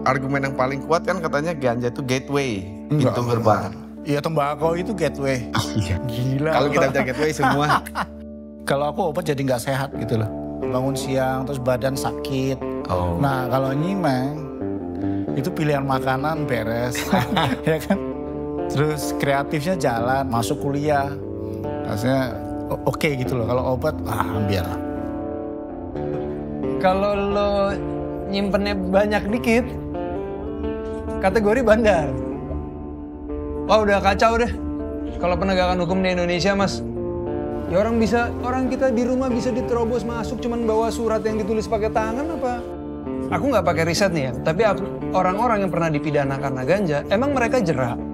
argumen yang paling kuat kan katanya ganja itu gateway, pintu gerbang. Iya, tembakau itu gateway. Iya. Gila. Kalau kita bisa gateway semua. Kalau aku obat jadi nggak sehat gitu loh. Bangun siang terus badan sakit. Oh. Nah kalau nyimeng itu pilihan makanan beres, ya kan. Terus kreatifnya jalan, masuk kuliah. Rasanya oke gitu loh. Kalau obat, biar. Kalau lo nyimpennya banyak dikit, kategori bandar. Wah udah kacau deh. Kalau penegakan hukum di Indonesia, Mas. Ya orang kita di rumah bisa diterobos masuk cuman bawa surat yang ditulis pakai tangan apa? Aku nggak pakai riset nih ya, tapi orang-orang yang pernah dipidana karena ganja, emang mereka jera.